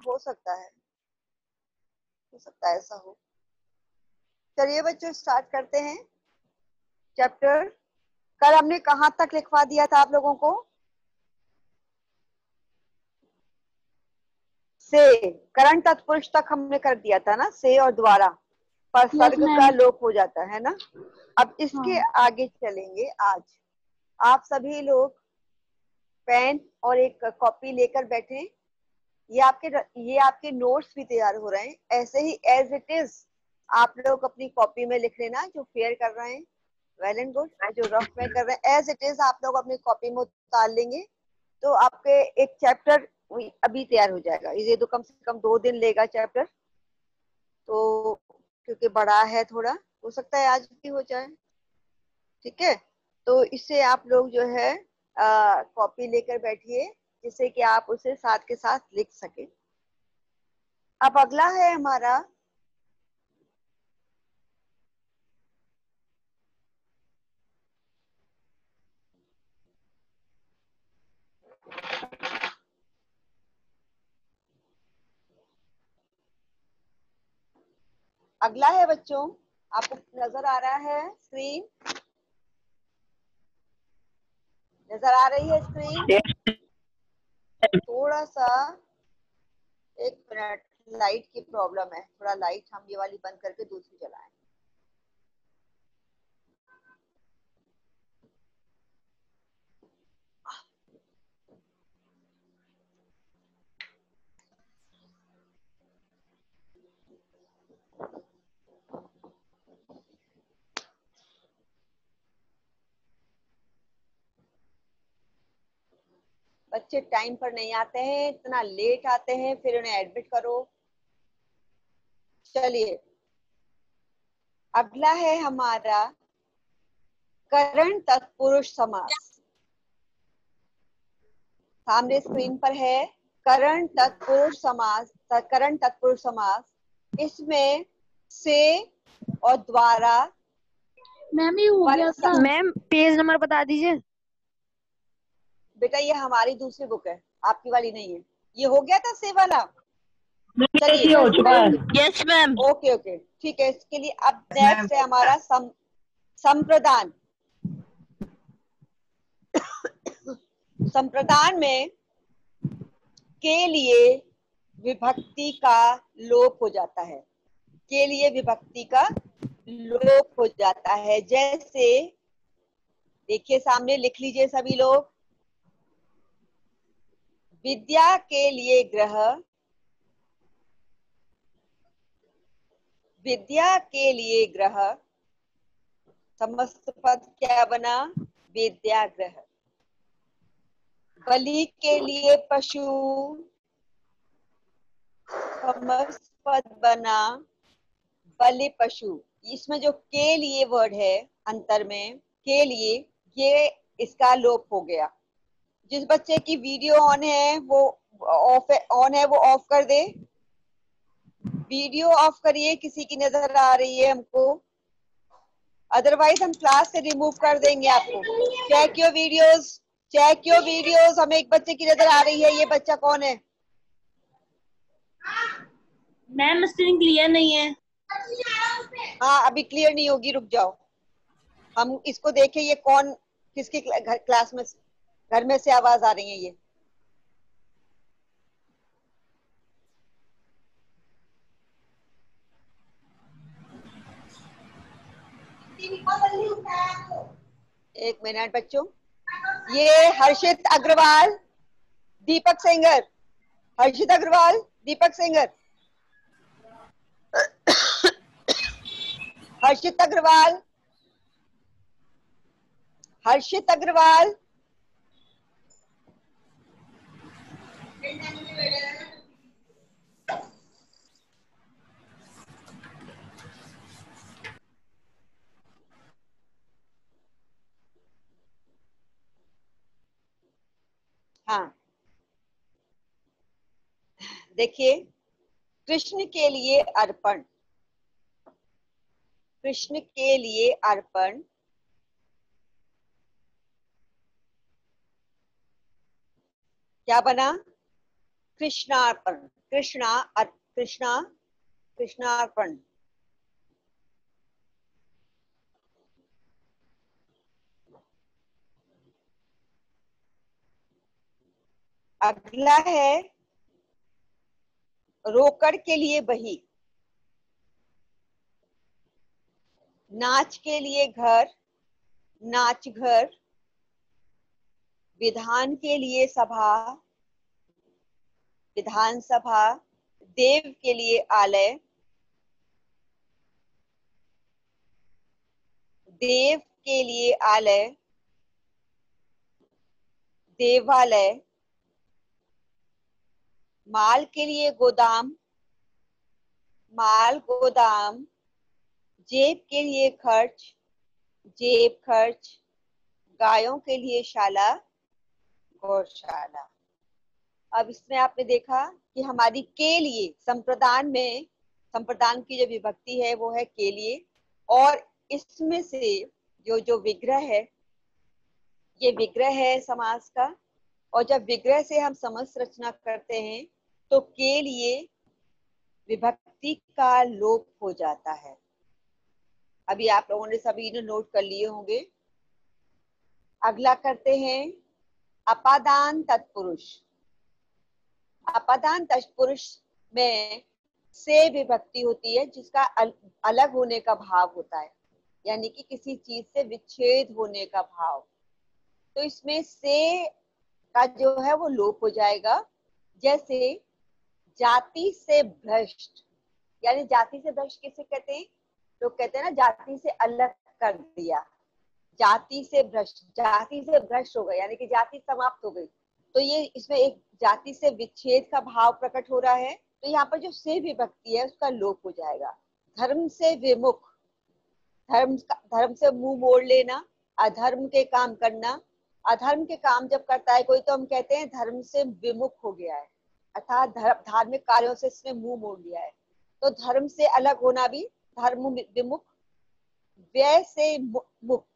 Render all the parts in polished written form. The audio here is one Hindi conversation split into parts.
हो सकता है ऐसा हो। चलिए बच्चों स्टार्ट करते हैं चैप्टर। कल हमने कहाँ तक लिखवा दिया था आप लोगों को? से करण तत्पुरुष तक हमने कर दिया था ना, से और द्वारा पर सर्ग का लोप हो जाता है ना। अब इसके आगे चलेंगे। आज आप सभी लोग पेन और एक कॉपी लेकर बैठे। ये आपके नोट्स भी तैयार हो रहे हैं, ऐसे ही एज इट इज आप लोग अपनी कॉपी में लिख लेना। जो फेयर कर रहे हैं वेल एंड गुड, जो रफ में कर रहे हैं एज इट इज आप लोग अपनी कॉपी में उतार लेंगे तो आपके एक चैप्टर अभी तैयार हो जाएगा। ये तो कम से कम 2 दिन लेगा चैप्टर, तो क्योंकि बड़ा है थोड़ा, हो सकता है आज भी हो जाए। ठीक है, तो इससे आप लोग जो है कॉपी लेकर बैठिए जिससे कि आप उसे साथ के साथ लिख सके। अब अगला है हमारा अगला है बच्चों, आपको नजर आ रहा है स्क्रीन? नजर आ रही है स्क्रीन? थोड़ा सा 1 मिनट, लाइट की प्रॉब्लम है, थोड़ा लाइट हम ये वाली बंद करके दूसरी जलाएं। बच्चे टाइम पर नहीं आते हैं, इतना लेट आते हैं, फिर उन्हें एडमिट करो। चलिए अगला है हमारा करण तत्पुरुष समास। सामने स्क्रीन पर है करण तत्पुरुष समास। करण तत्पुरुष समास, इसमें से और द्वारा। मैम ये हो गया था। मैम पेज नंबर बता दीजिए। बेटा ये हमारी दूसरी बुक है, आपकी वाली नहीं है। ये हो गया था से वाला। चलिए हो चुका है। Yes ma'am. ओके ओके ठीक है। इसके लिए अब नेक्स्ट है हमारा संप्रदान। संप्रदान में के लिए विभक्ति का लोप हो जाता है। के लिए विभक्ति का लोप हो जाता है। जैसे देखिए सामने लिख लीजिए सभी लोग। विद्या के लिए ग्रह, विद्या के लिए ग्रह, समस्त पद क्या बना? विद्याग्रह। बलि के लिए पशु, समस्त पद बना बलि पशु। इसमें जो के लिए वर्ड है अंतर में, के लिए, ये इसका लोप हो गया। जिस बच्चे की वीडियो ऑन है वो ऑन है वो ऑफ कर दे। वीडियो ऑफ करिए, किसी की नजर आ रही है हमको, अदरवाइज हम क्लास से रिमूव कर देंगे आपको। Check your videos, check your videos. हमें एक बच्चे की नजर आ रही है, ये बच्चा कौन है? मैम स्क्रीन क्लियर नहीं है। हाँ अभी क्लियर नहीं होगी, रुक जाओ, हम इसको देखें ये कौन, किसकी क्लास में, घर में से आवाज आ रही है ये। एक मिनट बच्चों, ये हर्षित अग्रवाल, दीपक सेंगर, हर्षित अग्रवाल, दीपक सेंगर, हर्षित अग्रवाल, हर्षित अग्रवाल। हाँ देखिए, कृष्ण के लिए अर्पण, कृष्ण के लिए अर्पण, क्या बना? कृष्णार्पण। कृष्णार्पण। अगला है रोकड़ के लिए बही, नाच के लिए घर, नाच घर, विधान के लिए सभा, विधानसभा, देव के लिए आलय, देव के लिए आलय, देवालय, माल के लिए गोदाम, माल गोदाम, जेब के लिए खर्च, जेब खर्च, गायों के लिए शाला, गौशाला। अब इसमें आपने देखा कि हमारी के लिए संप्रदान में, संप्रदान की जो विभक्ति है वो है के लिए, और इसमें से जो विग्रह है ये विग्रह है समास का, और जब विग्रह से हम समस्त रचना करते हैं तो के लिए विभक्ति का लोप हो जाता है। अभी आप लोगों ने सभी ने नोट कर लिए होंगे। अगला करते हैं अपादान तत्पुरुष। अपादान तत्पुरुष में से विभक्ति होती है जिसका अलग होने का भाव होता है, यानी कि किसी चीज से विच्छेद होने का भाव। तो इसमें से का जो है वो लोप हो जाएगा। जैसे जाति से भ्रष्ट, यानी जाति से भ्रष्ट किसे कहते हैं? लोग कहते हैं ना जाति से अलग कर दिया, जाति से भ्रष्ट, जाति से भ्रष्ट हो गए यानी कि जाति समाप्त हो गई। तो ये इसमें एक जाति से विच्छेद का भाव प्रकट हो रहा है। तो यहाँ पर जो से विभक्ति है उसका लोप हो जाएगा। धर्म से विमुख, धर्म से मुंह मोड़ लेना, अधर्म के काम करना। अधर्म के काम जब करता है कोई तो हम कहते हैं धर्म से विमुख हो गया है, अर्थात धार्मिक कार्यों से इसने मुंह मोड़ लिया है। तो धर्म से अलग होना भी धर्म विमुख। व्यय से मुक्त,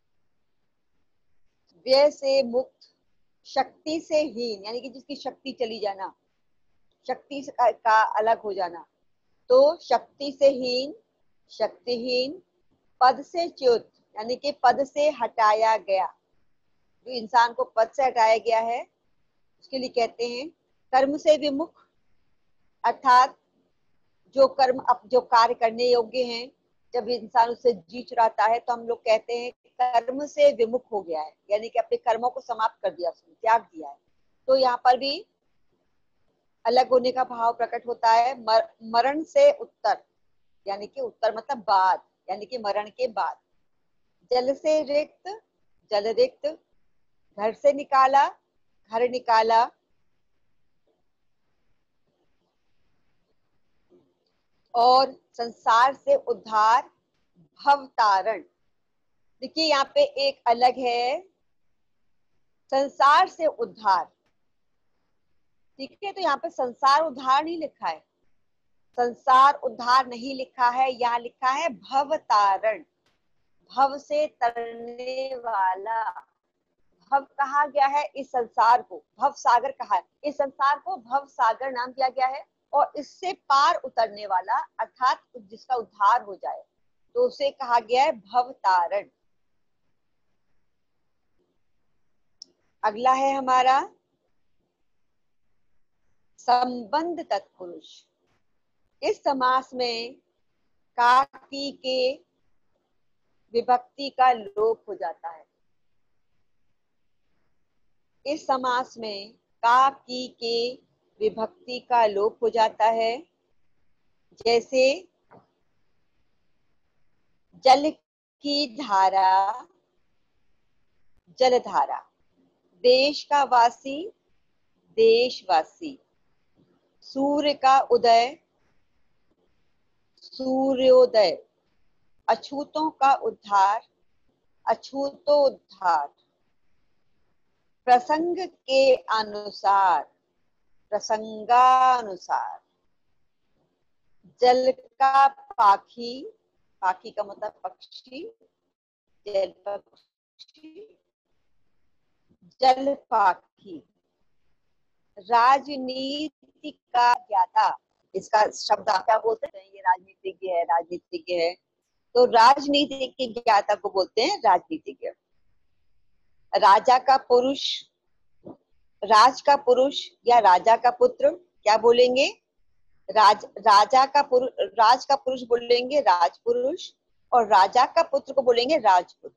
व्यय से मुक्त। शक्ति से हीन, यानी कि जिसकी शक्ति चली जाना, शक्ति का अलग हो जाना। तो शक्ति से हीन, शक्तिहीन। पद से च्युत, यानी कि पद से हटाया गया, जो इंसान को पद से हटाया गया है उसके लिए कहते हैं। कर्म से विमुख, अर्थात जो कर्म जो कार्य करने योग्य हैं, जब इंसान उससे जी चुराता है तो हम लोग कहते हैं कर्म से विमुख हो गया है, यानी कि अपने कर्मों को समाप्त कर दिया, उसने त्याग दिया है। तो यहाँ पर भी अलग होने का भाव प्रकट होता है। मरण से उत्तर, यानी कि उत्तर मतलब बाद, यानी कि मरण के बाद। जल से रिक्त, जल रिक्त। घर से निकाला, घर निकाला। और संसार से उद्धार, भवतारण। देखिए यहाँ पे एक अलग है, संसार से उद्धार, ठीक है। तो यहाँ पे संसार उद्धार नहीं लिखा है, संसार उद्धार नहीं लिखा है, यहाँ लिखा है भवतारण, भव से तरने वाला। भव कहा गया है इस संसार को, भव सागर कहा है इस संसार को, भव सागर नाम दिया गया है। और इससे पार उतरने वाला, अर्थात जिसका उद्धार हो जाए, तो उसे कहा गया है भवतारण। अगला है हमारा संबंध तत्पुरुष। इस समास में का की के विभक्ति का लोप हो जाता है। इस समास में का की के विभक्ति का लोप हो जाता है। जैसे जल की धारा, जलधारा। देश का वासी, देशवासी। सूर्य का उदय, सूर्योदय। अछूतों का उद्धार, अछूतोद्धार। प्रसंग के अनुसार, प्रसंगानुसार। जल का पाखी, पाखी का मतलब पक्षी, जल पक्षी, जल पाखी। राजनीति का ज्ञाता, इसका शब्द आप क्या बोलते हैं? ये राजनीतिज्ञ है, राजनीतिज्ञ है, तो राजनीति के ज्ञाता को बोलते हैं राजनीतिज्ञ। राजा का पुरुष, राज का पुरुष या राजा का पुत्र क्या बोलेंगे? राजा का पुरुष, राज का पुरुष बोलेंगे राजपुरुष, और राजा का पुत्र को बोलेंगे राजपुत्र।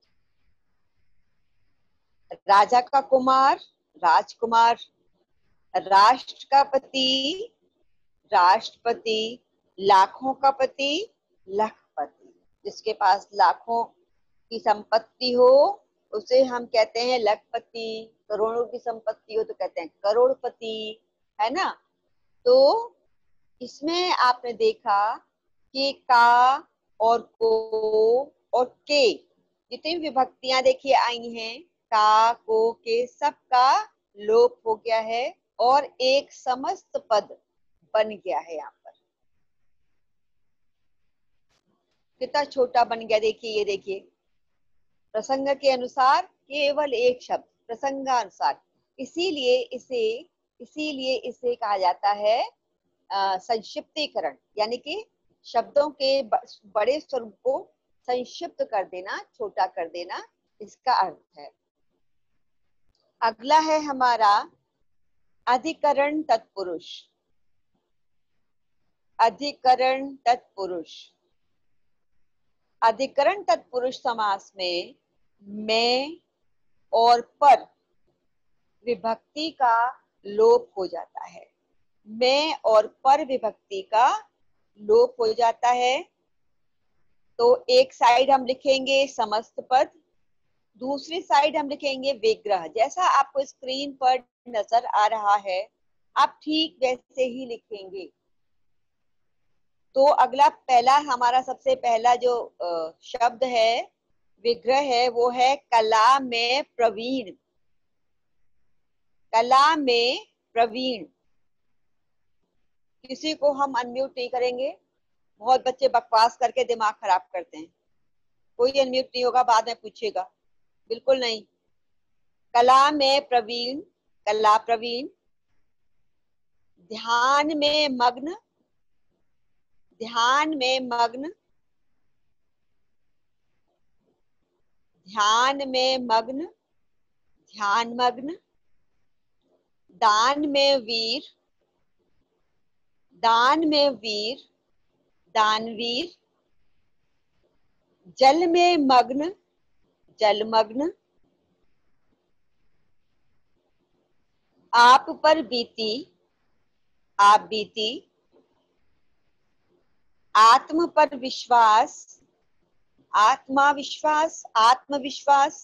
राजा का कुमार राजकुमार, राष्ट्र का पति राष्ट्रपति, लाखों का पति लखपति। जिसके पास लाखों की संपत्ति हो उसे हम कहते हैं लखपति, करोड़ों की संपत्ति हो तो कहते हैं करोड़पति, है ना। तो इसमें आपने देखा कि का और को और के, जितनी विभक्तियां देखिए आई हैं, का को के, सबका लोप हो गया है और एक समस्त पद बन गया है। यहाँ पर कितना छोटा बन गया, देखिए, ये देखिए, प्रसंग के अनुसार केवल एक शब्द, प्रसंगानुसार। इसीलिए इसे कहा जाता है संक्षिप्तीकरण, यानी कि शब्दों के बड़े स्वरूप को संक्षिप्त कर देना, छोटा कर देना, इसका अर्थ है। अगला है हमारा अधिकरण तत्पुरुष। अधिकरण तत्पुरुष, अधिकरण तत्पुरुष समास में मैं और पर विभक्ति का लोप हो जाता है। मैं और पर विभक्ति का लोप हो जाता है। तो एक साइड हम लिखेंगे समस्त पद, दूसरी साइड हम लिखेंगे विग्रह। जैसा आपको स्क्रीन पर नजर आ रहा है आप ठीक वैसे ही लिखेंगे। तो अगला पहला हमारा सबसे पहला जो शब्द है, विग्रह है, वो है कला में प्रवीण। कला में प्रवीण। किसी को हम अनम्यूट नहीं करेंगे, बहुत बच्चे बकवास करके दिमाग खराब करते हैं। कोई अनम्यूट नहीं होगा, बाद में पूछेगा, बिल्कुल नहीं। कला में प्रवीण, कला प्रवीण। ध्यान में मग्न, ध्यान में मग्न, ध्यान में मग्न, ध्यान मग्न। दान में वीर, दान में वीर, दानवीर। जल में मग्न, जलमग्न। आप पर बीती, आप बीती। आत्म पर विश्वास, आत्मा विश्वास, आत्मविश्वास।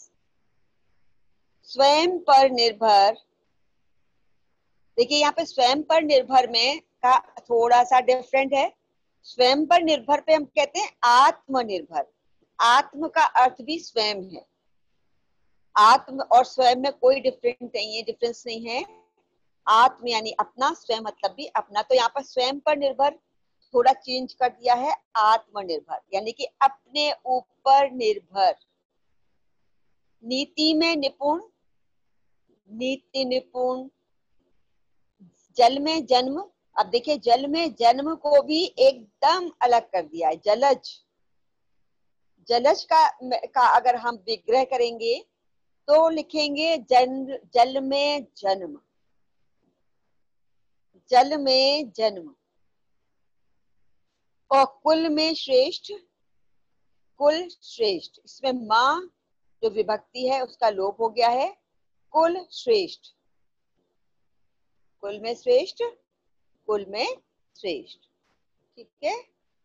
स्वयं पर निर्भर। देखिए यहाँ पे स्वयं पर निर्भर में का थोड़ा सा डिफरेंट है। स्वयं पर निर्भर पे हम कहते हैं आत्मनिर्भर। आत्म का अर्थ भी स्वयं है। आत्म और स्वयं में कोई डिफरेंस नहीं है। आत्म यानी अपना, स्वयं मतलब भी अपना। तो यहाँ पर स्वयं पर निर्भर थोड़ा चेंज कर दिया है, आत्मनिर्भर, यानी कि अपने ऊपर निर्भर। नीति में निपुण, नीति निपुण। जल में जन्म। अब देखिए जल में जन्म को भी एकदम अलग कर दिया है। जलज, जलज का अगर हम विग्रह करेंगे तो लिखेंगे जल में जन्म, जल में जन्म। और कुल में श्रेष्ठ, कुल श्रेष्ठ। इसमें मां जो विभक्ति है उसका लोप हो गया है। कुल श्रेष्ठ, कुल में श्रेष्ठ, कुल में श्रेष्ठ। ठीक है।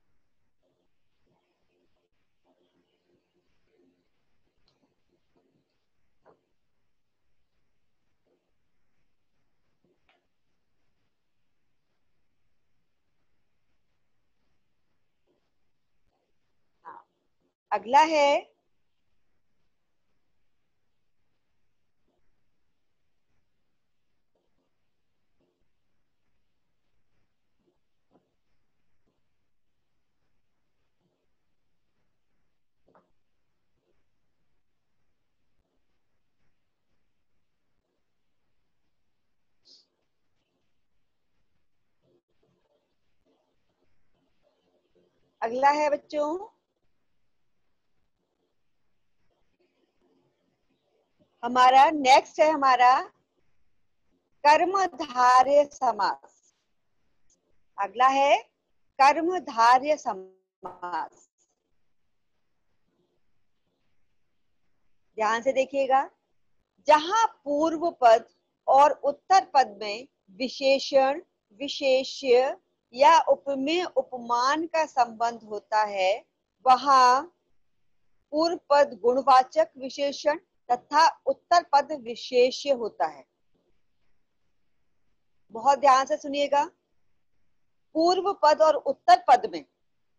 हाँ, अगला है अगला है बच्चों, हमारा नेक्स्ट है हमारा कर्मधारय समास। अगला है कर्मधारय समास। ध्यान से देखिएगा, जहां पूर्व पद और उत्तर पद में विशेषण, विशेष्य या उपमेय उपमान का संबंध होता है, वहां पूर्व पद गुणवाचक विशेषण तथा उत्तर पद विशेष्य होता है। बहुत ध्यान से सुनिएगा, पूर्व पद और उत्तर पद में,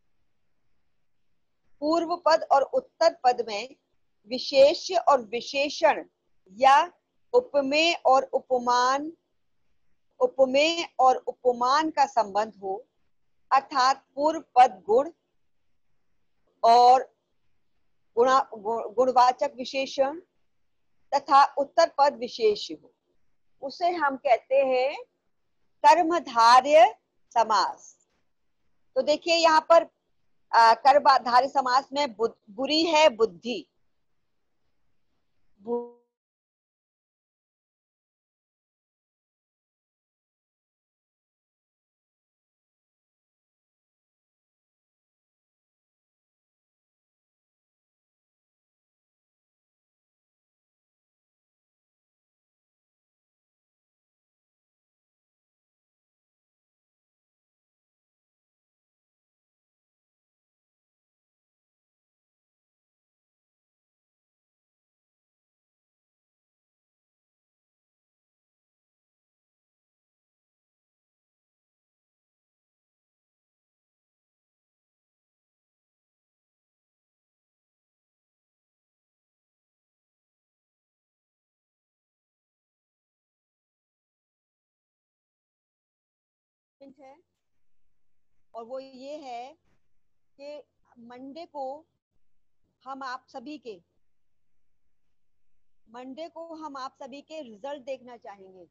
पूर्व पद और उत्तर पद में विशेष्य और विशेषण या उपमेय और उपमान, उपमेय और उपमान का संबंध हो, अर्थात पूर्व पद गुण और गुणवाचक विशेषण तथा उत्तर पद विशेष्य हो, उसे हम कहते हैं कर्मधारय समास। तो देखिए यहाँ पर कर्मधारय समास में बुरी है बुद्धि, है, और वो ये है कि मंडे को हम आप सभी के, मंडे को हम आप सभी के रिजल्ट देखना चाहेंगे।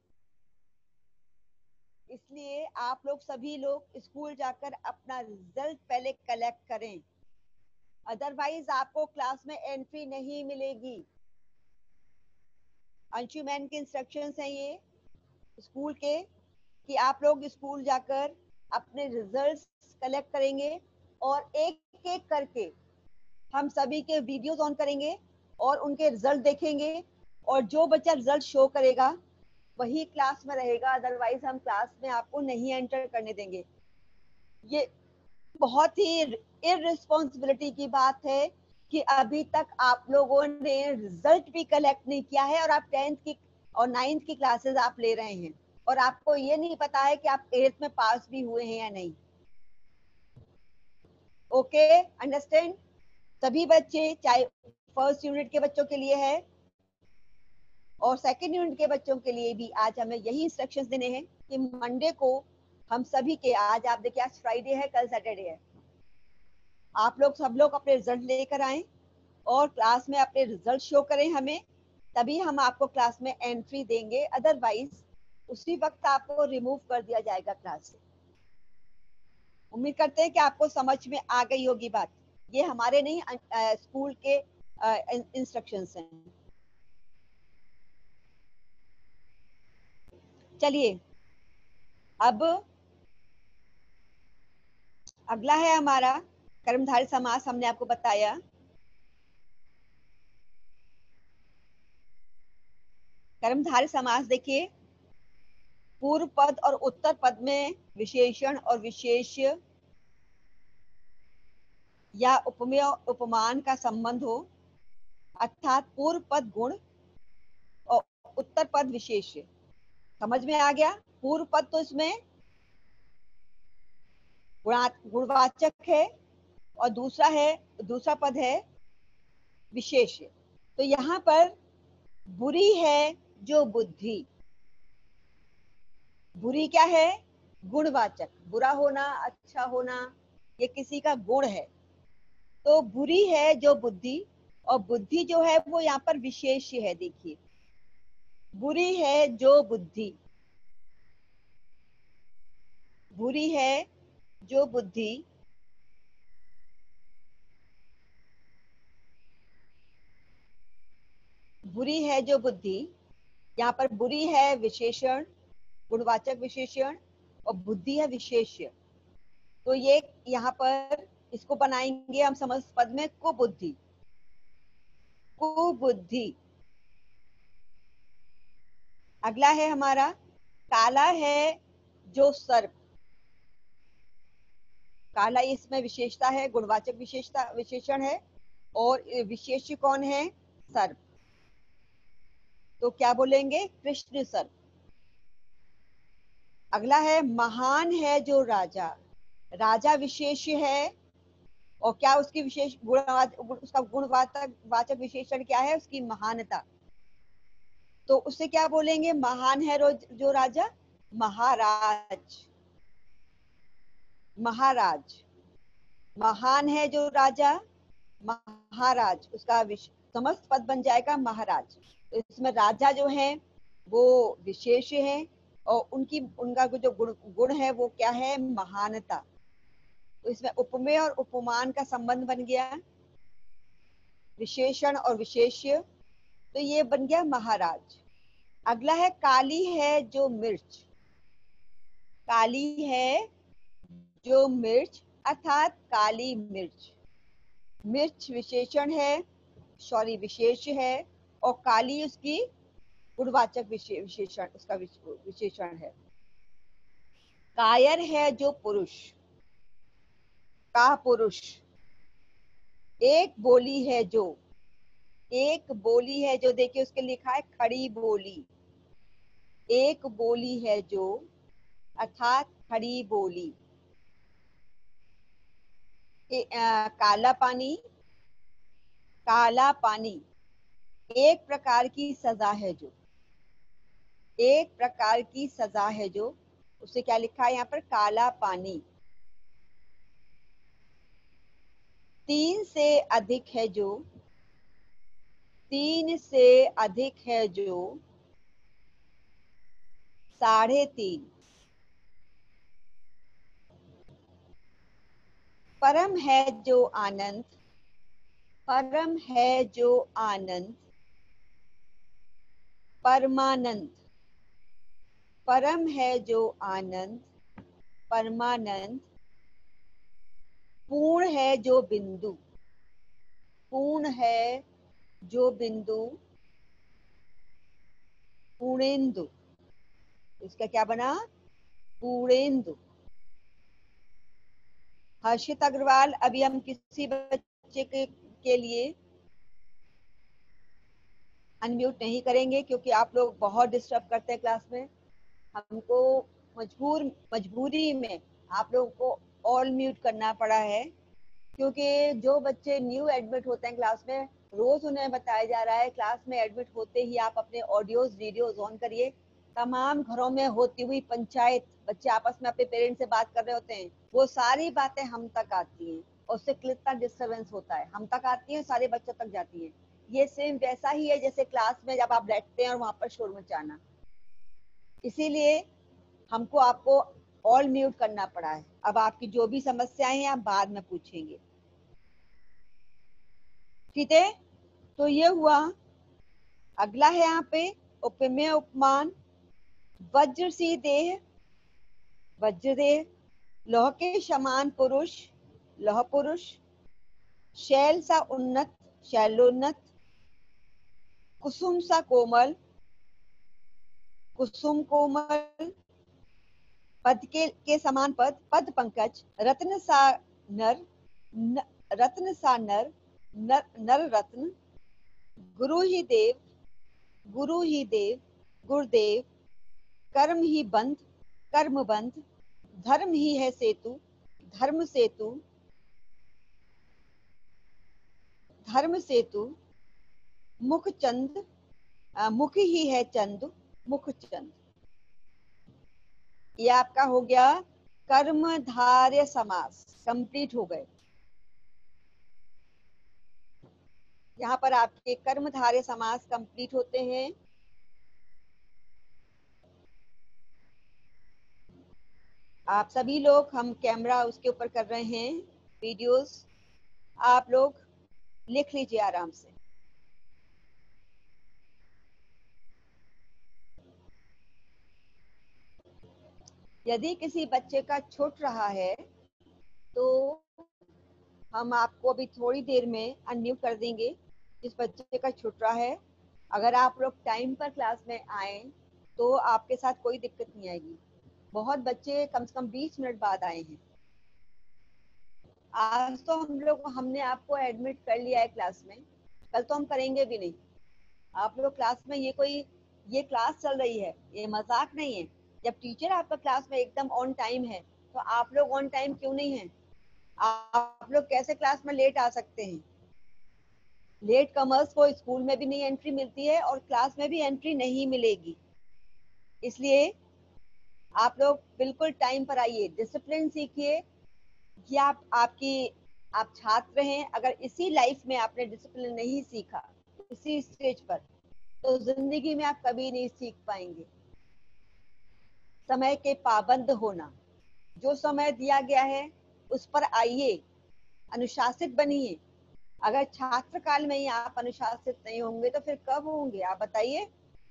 इसलिए आप लोग सभी लोग स्कूल जाकर अपना रिजल्ट पहले कलेक्ट करें, अदरवाइज आपको क्लास में एंट्री नहीं मिलेगी। अंशु मैम के इंस्ट्रक्शंस हैं ये स्कूल के, कि आप लोग स्कूल जाकर अपने रिजल्ट्स कलेक्ट करेंगे और एक एक करके हम सभी के वीडियोस ऑन करेंगे और उनके रिजल्ट देखेंगे, और जो बच्चा रिजल्ट शो करेगा वही क्लास में रहेगा, अदरवाइज हम क्लास में आपको नहीं एंटर करने देंगे। ये बहुत ही इररिस्पॉन्सिबिलिटी की बात है कि अभी तक आप लोगों ने रिजल्ट भी कलेक्ट नहीं किया है और आप 10th की और 9th की क्लासेस आप ले रहे हैं और आपको ये नहीं पता है कि आप 8th में पास भी हुए हैं या नहीं। Okay, understand? सभी बच्चे, चाहे फर्स्ट यूनिट के बच्चों के लिए है और सेकंड यूनिट के बच्चों के लिए भी, आज हमें यही इंस्ट्रक्शंस देने हैं कि मंडे को हम सभी के, आज आप देखिए आज फ्राइडे है, कल सैटरडे है, आप लोग सब लोग अपने रिजल्ट लेकर आए और क्लास में अपने रिजल्ट शो करें हमें, तभी हम आपको क्लास में एंट्री देंगे, अदरवाइज उसी वक्त आपको रिमूव कर दिया जाएगा क्लास से। उम्मीद करते हैं कि आपको समझ में आ गई होगी बात। ये हमारे नहीं, स्कूल के इंस्ट्रक्शंस हैं। चलिए, अब अगला है हमारा कर्मधारय समास। हमने आपको बताया कर्मधारय समास, देखिए पूर्व पद और उत्तर पद में विशेषण और विशेष्य या उपमेय उपमान का संबंध हो, अर्थात पूर्व पद गुण और उत्तर पद विशेष्य। समझ में आ गया? पूर्व पद तो इसमें गुणवाचक है और दूसरा पद है विशेष्य। तो यहाँ पर बुरी है जो बुद्धि, बुरी क्या है? गुणवाचक, बुरा होना, अच्छा होना, ये किसी का गुण है। तो बुरी है जो बुद्धि, और बुद्धि जो है वो यहाँ पर विशेष्य है। देखिए, बुरी है जो बुद्धि, बुरी है जो बुद्धि बुरी है जो बुद्धि, यहाँ पर बुरी है विशेषण, गुणवाचक विशेषण, और बुद्धि है विशेष्य। तो ये यहाँ पर इसको बनाएंगे हम समस्त पद में कुबुद्धि। कुबुद्धि। अगला है हमारा काला है जो सर्प। काला इसमें विशेषता है, गुणवाचक विशेषता विशेषण है, और विशेष्य कौन है? सर्प। तो क्या बोलेंगे? कृष्ण सर्प। अगला है महान है जो राजा। राजा विशेष्य है, और क्या उसकी विशेष उसका गुणवाचक वाचक विशेषण क्या है? उसकी महानता। तो उससे क्या बोलेंगे? महान है जो राजा, महाराज। महाराज। महान है जो राजा, महाराज। उसका समस्त पद बन जाएगा महाराज। तो इसमें राजा जो है वो विशेष है, और उनका जो गुण है वो क्या है? महानता। तो इसमें उपमेय और उपमान का संबंध बन गया, विशेषण और विशेष्य। तो ये बन गया महाराज। अगला है काली है जो मिर्च। काली है जो मिर्च, अर्थात काली मिर्च। मिर्च विशेषण है, सॉरी विशेष है, और काली उसकी गुणवाचक विशेषण, उसका विशेषण है। कायर है जो पुरुष। का पुरुष। एक बोली है जो, एक बोली है जो, देखिए उसके लिखा है खड़ी बोली। एक बोली है जो, अर्थात खड़ी बोली। काला पानी। काला पानी। एक प्रकार की सजा है जो, एक प्रकार की सजा है जो, उसे क्या लिखा है यहाँ पर? काला पानी। 3 से अधिक है जो, 3 से अधिक है जो, 3.5। परम है जो आनंद। परम है जो आनंद, परमानंद। परम है जो आनंद, परमानंद। पूर्ण है जो बिंदु। पूर्ण है जो बिंदु, पूर्णेंदु। इसका क्या बना? पूर्णेंदु। हर्षित अग्रवाल, अभी हम किसी बच्चे के लिए अनम्यूट नहीं करेंगे, क्योंकि आप लोग बहुत डिस्टर्ब करते हैं क्लास में। हमको मजबूरी में आप लोगों को ऑल म्यूट करना पड़ा है, क्योंकि जो बच्चे न्यू एडमिट होते हैं क्लास में, रोज उन्हें बताया जा रहा है क्लास में एडमिट होते ही आप अपने ऑडियोज वीडियोज ऑन करिए। तमाम घरों में होती हुई पंचायत, बच्चे आपस में अपने पेरेंट्स से बात कर रहे होते हैं, वो सारी बातें हम तक आती हैं, और उससे कितना डिस्टर्बेंस होता है। हम तक आती है, सारे बच्चों तक जाती है। ये सेम वैसा ही है जैसे क्लास में जब आप बैठते हैं और वहां पर शोर मचाना। इसीलिए हमको आपको ऑल म्यूट करना पड़ा है। अब आपकी जो भी समस्याएं हैं आप बाद में पूछेंगे, ठीक है? तो ये हुआ। अगला है यहाँ पे उपमेय उपमान। वज्र सी देह, वज्र देह। लौह के समान पुरुष, लौह पुरुष। शैल सा उन्नत, शैलोन्नत। कुसुम सा कोमल, कुसुम कोमल। पद के समान पद, पद पंकज। रत्न सा नर, रत्न सा नर, नर रत्न। गुरु ही देव, गुरु ही देव, गुरुदेव। कर्म ही बंध, कर्म बंध। धर्म ही है सेतु, धर्म सेतु, धर्म सेतु। मुख चंद, मुख ही है चंद, मुख चंद। ये आपका हो गया कर्मधारय समास, कंप्लीट हो गए। यहाँ पर आपके कर्मधारय समास कंप्लीट होते हैं। आप सभी लोग, हम कैमरा उसके ऊपर कर रहे हैं वीडियोस, आप लोग लिख लीजिए आराम से। यदि किसी बच्चे का छूट रहा है तो हम आपको अभी थोड़ी देर में अनम्यूट कर देंगे। जिस बच्चे का छूट रहा है, अगर आप लोग टाइम पर क्लास में आए तो आपके साथ कोई दिक्कत नहीं आएगी। बहुत बच्चे कम से कम 20 मिनट बाद आए हैं। आज तो हमने आपको एडमिट कर लिया है क्लास में, कल तो हम करेंगे भी नहीं। आप लोग क्लास में, ये क्लास चल रही है, ये मजाक नहीं है। जब टीचर आपका क्लास में एकदम ऑन टाइम है तो आप लोग ऑन टाइम क्यों नहीं है? आप लोग कैसे क्लास में लेट आ सकते हैं? लेट कमर्स को स्कूल में भी नहीं एंट्री मिलती है और क्लास में भी एंट्री नहीं मिलेगी। इसलिए आप लोग बिल्कुल टाइम पर आइए, डिसिप्लिन सीखिए। कि आप छात्र हैं, अगर इसी लाइफ में आपने डिसिप्लिन नहीं सीखा इसी स्टेज पर, तो जिंदगी में आप कभी नहीं सीख पाएंगे। समय के पाबंद होना, जो समय दिया गया है उस पर आइए, अनुशासित बनिए। अगर छात्र काल में ही आप अनुशासित नहीं होंगे तो फिर कब होंगे, आप बताइए।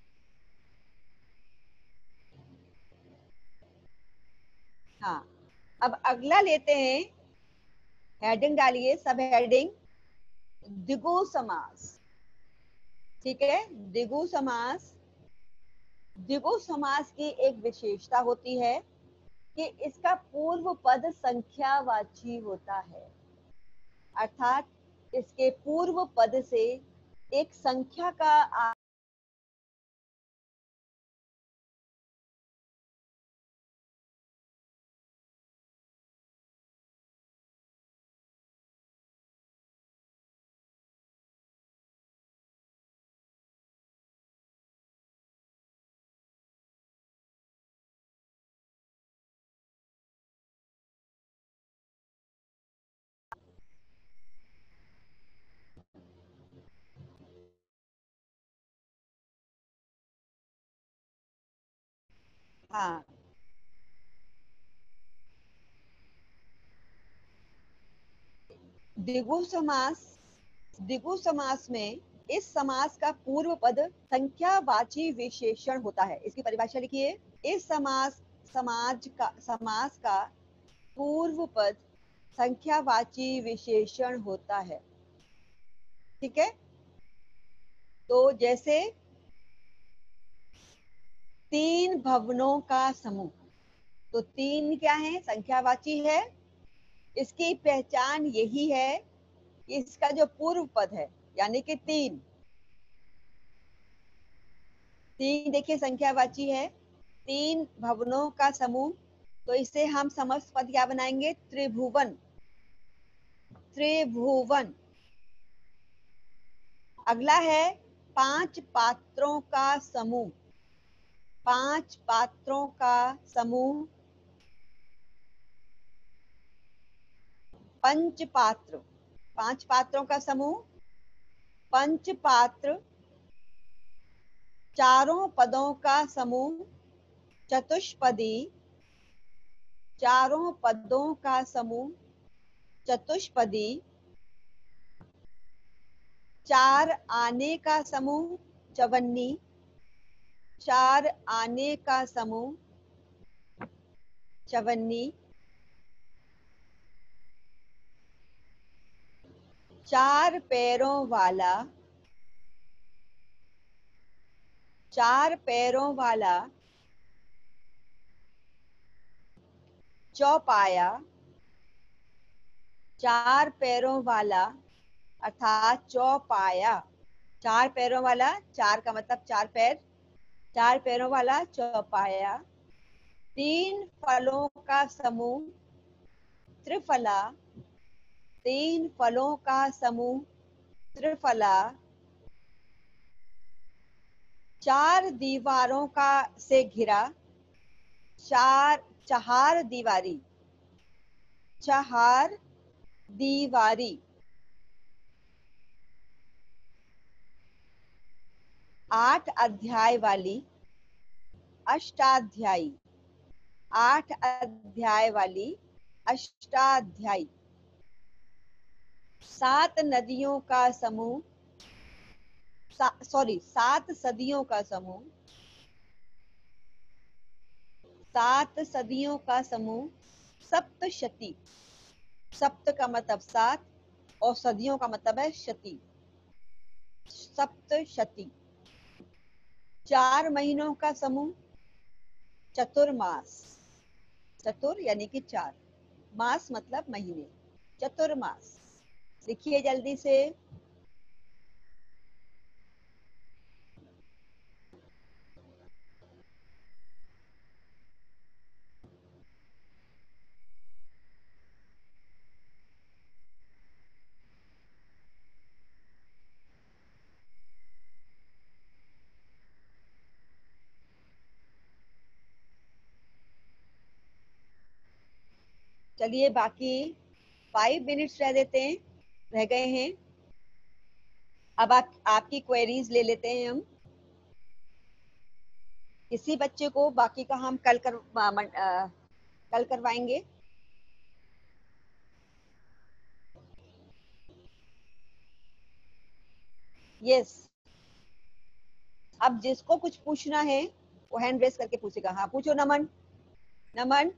हाँ, अब अगला लेते हैं। हेडिंग डालिए, सब हेडिंग द्विगु समास। ठीक है, द्विगु समास। द्विगु समास की एक विशेषता होती है कि इसका पूर्व पद संख्यावाची होता है, अर्थात इसके पूर्व पद से एक संख्या का हाँ, द्विगु समास। द्विगु समास में इस समास का पूर्व पद संख्यावाची विशेषण होता है। इसकी परिभाषा लिखिए। इस समास का पूर्व पद संख्यावाची विशेषण होता है। ठीक है, तो जैसे 3 भवनों का समूह, तो 3 क्या है? संख्यावाची है। इसकी पहचान यही है कि इसका जो पूर्व पद है यानी कि 3 देखिए संख्यावाची है। 3 भवनों का समूह, तो इसे हम समस्त पद क्या बनाएंगे? त्रिभुवन। त्रिभुवन। अगला है 5 पात्रों का समूह। 5 पात्रों का समूह, पंचपात्र। 5 पात्रों का समूह पंचपात्र। चारों पदों का समूह चतुष्पदी। चारों पदों का समूह चतुष्पदी। 4 आने का समूह चवन्नी। 4 आने का समूह चवन्नी। 4 पैरों वाला। 4 पैरों वाला चौपाया। 4 पैरों वाला अर्थात चौपाया। 4 पैरों वाला, 4 का मतलब 4 पैर, 4 पैरों वाला चौपाया। 3 फलों का समूह त्रिफला। 3 फलों का समूह त्रिफला। 4 दीवारों का से घिरा चहार दीवारी। चहार दीवारी। 8 अध्याय वाली अष्टाध्यायी। 8 अध्याय वाली अष्टाध्यायी। 7 नदियों का समूह 7 सदियों का समूह। 7 सदियों का समूह, सप्तशती। सप्त का मतलब 7 और सदियों का मतलब है शती, सप्तशती। 4 महीनों का समूह, चतुर्मास। चतुर यानी कि 4, मास मतलब महीने, चतुर्मास। लिखिए जल्दी से। चलिए बाकी 5 मिनट्स रह देते हैं, रह गए हैं। अब आपकी क्वेरीज ले लेते हैं हम। किसी बच्चे को बाकी का हम कल करवाएंगे। यस, अब जिसको कुछ पूछना है वो हैंड रेस करके पूछेगा। हाँ पूछो नमन। नमन,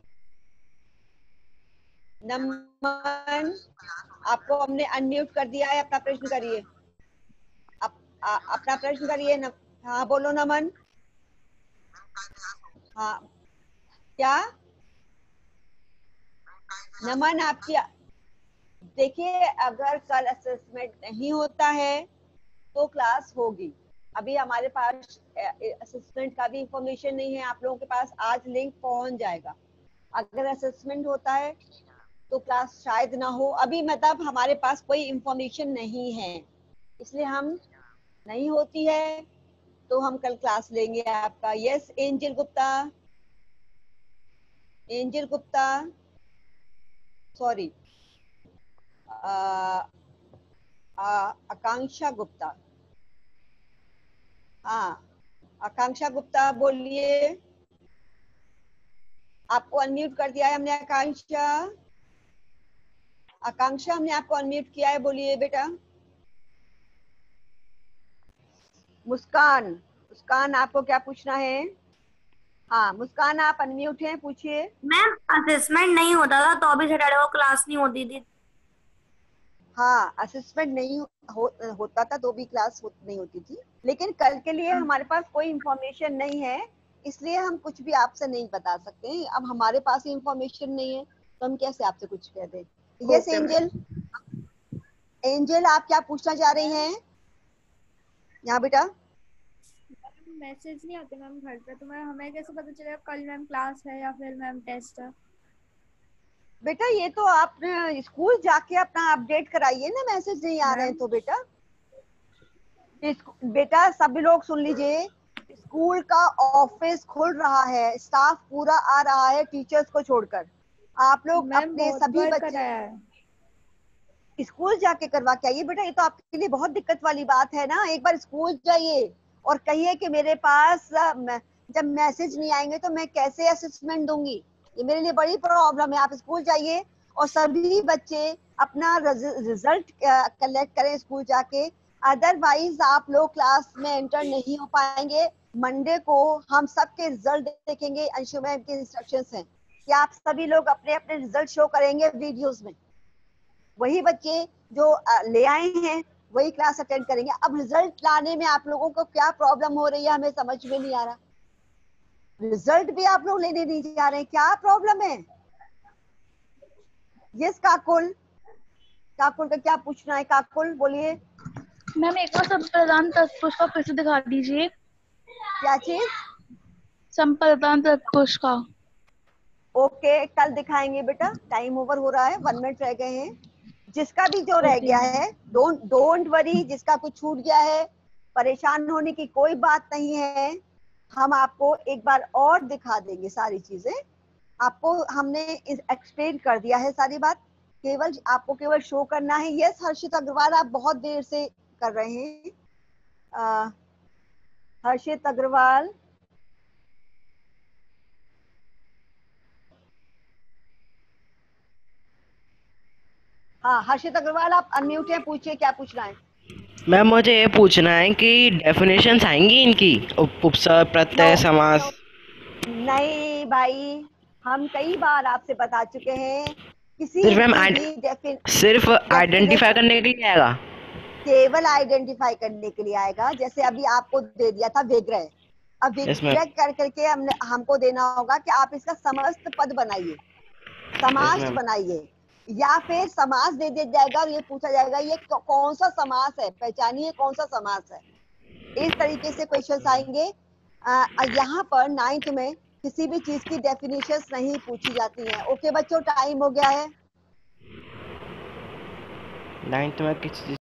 नमन आपको हमने अनम्यूट कर दिया है, अपना प्रश्न करिए। अपना प्रश्न करिए। हाँ बोलो नमन। हाँ क्या नमन आपकी, देखिए अगर कल असेसमेंट नहीं होता है तो क्लास होगी। अभी हमारे पास असेसमेंट का भी इंफॉर्मेशन नहीं है आप लोगों के पास। आज लिंक पहुंच जाएगा। अगर असेसमेंट होता है तो क्लास शायद ना हो। अभी मतलब हमारे पास कोई इंफॉर्मेशन नहीं है, इसलिए हम नहीं होती है तो हम कल क्लास लेंगे आपका। Yes Angel Gupta, Angel Gupta, sorry Akanksha Gupta. हाँ आकांक्षा गुप्ता बोलिए। आपको अनम्यूट कर दिया है हमने। आकांक्षा, आकांक्षा हमने आपको अनम्यूट किया है, बोलिए बेटा। मुस्कान, मुस्कान आपको क्या पूछना है? हाँ मुस्कान आप अनम्यूट हैं, पूछिए। मैम असेसमेंट नहीं होता था तो अभी सैटरडे को क्लास नहीं होती थी। हाँ असेसमेंट नहीं होता था तो भी क्लास नहीं होती थी, लेकिन कल के लिए हमारे पास कोई इंफॉर्मेशन नहीं है, इसलिए हम कुछ भी आपसे नहीं बता सकते हैं। अब हमारे पास ही इंफॉर्मेशन नहीं है तो हम कैसे आपसे कुछ कह दें। यस एंजल, एंजल आप क्या पूछना चाह रही हैं यहाँ बेटा? मैसेज नहीं आते मैम घर पे, तो मैं हमें कैसे पता चलेगा कल मैम क्लास है या फिर मैम टेस्ट है? बेटा ये तो आप स्कूल जाके अपना अपडेट कराइए ना, मैसेज नहीं आ रहे हैं तो। बेटा बेटा सभी लोग सुन लीजिए, स्कूल का ऑफिस खुल रहा है, स्टाफ पूरा आ रहा है टीचर्स को छोड़कर। आप लोग अपने सभी बच्चे स्कूल जाके करवा के आइए। बेटा ये तो आपके लिए बहुत दिक्कत वाली बात है ना। एक बार स्कूल जाइए और कहिए कि मेरे पास जब मैसेज नहीं आएंगे तो मैं कैसे असेसमेंट दूंगी, ये मेरे लिए बड़ी प्रॉब्लम है। आप स्कूल जाइए और सभी बच्चे अपना रिजल्ट कलेक्ट करें स्कूल जाके, अदरवाइज आप लोग क्लास में एंटर नहीं हो पाएंगे। मंडे को हम सबके रिजल्ट देखेंगे। अंशु मैम के इंस्ट्रक्शंस हैं कि आप सभी लोग अपने अपने रिजल्ट शो करेंगे वीडियोस में। वही बच्चे जो ले आए हैं वही क्लास अटेंड करेंगे। अब रिजल्ट लाने में आप लोगों को क्या प्रॉब्लम हो रही है हमें समझ में नहीं आ रहा। रिजल्ट भी आप लोग लेने नहीं जा रहे हैं, क्या प्रॉब्लम है? यस काकुल, काकुल का क्या पूछना है? काकुल बोलिए। मैम एक बार संप्रदान तत्पुरुष का फिर से दिखा दीजिए। क्या चीज? संप्रदान तत्पुरुष का। ओके कल दिखाएंगे बेटा, टाइम ओवर हो रहा है, 1 मिनट रह गए हैं। जिसका भी जो रह गया है डोंट वरी, जिसका कुछ छूट गया है परेशान होने की कोई बात नहीं है। हम आपको एक बार और दिखा देंगे सारी चीजें। आपको हमने एक्सप्लेन कर दिया है सारी बात, केवल आपको केवल शो करना है। यस हर्षित अग्रवाल आप बहुत देर से कर रहे हैं। हर्षित अग्रवाल, हाँ हर्षित अग्रवाल आप अनम्यूट हैं, पूछिए क्या पूछना है। मैम मुझे ये पूछना है कि डेफिनेशंस आएंगी इनकी, उपसर्ग प्रत्यय समास? नहीं भाई हम कई बार आपसे बता चुके हैं, किसी सिर्फ मैम भी सिर्फ आइडेंटिफाई करने के लिए आएगा। केवल आइडेंटिफाई करने के लिए आएगा। जैसे अभी आपको दे दिया था विग्रह, अब Yes, विग्रह कर करके हमको देना होगा कि आप इसका समस्त पद बनाइए, समास ma'am. बनाइए, या फिर समास दे दिया जाएगा और ये पूछा जाएगा ये कौन सा समास है, पहचानिए कौन सा समास है। इस तरीके से क्वेश्चंस आएंगे। यहाँ पर 9th में किसी भी चीज की डेफिनेशंस नहीं पूछी जाती हैं। ओके बच्चों, टाइम हो गया है। 9th में किस